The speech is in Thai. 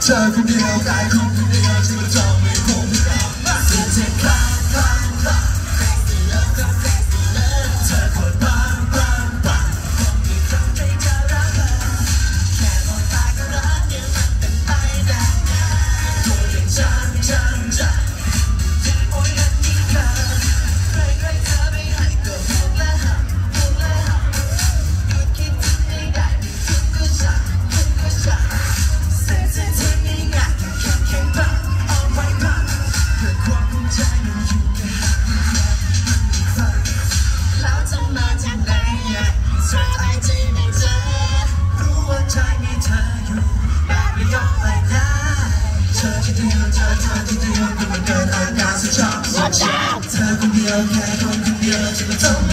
ธอคนเดียวกายคนเดียวที่มันจะไม่คงไม่ได้เสียใจครั้งเธอกดปังคงมีครั้งใจเธอรักแค่มองตาก็รักยังมันเป็นไปได้ตัวอย่างฉันจะโอ้ยนันนี่เธอใครเธอไม่ให้ก็ห่วงและหักหยุดคิดถึงไม่ได้ทุกก็ฉันเสียใจเธอไม่ง่ายแค่บ้าเอาไว้บ้างเพื่อความภูมิใจมันอยู่แค่แล้วจะมาจากไหนเธอไอที่ไม่เจอรู้ว่าใจมีเธออยู่แบบไม่ยอมไปได้เธอที่เดียวที่เดียวก็มันเกินอาการสุดชอบเธอคนเดียวแค่คนเดียวที่มันต้อง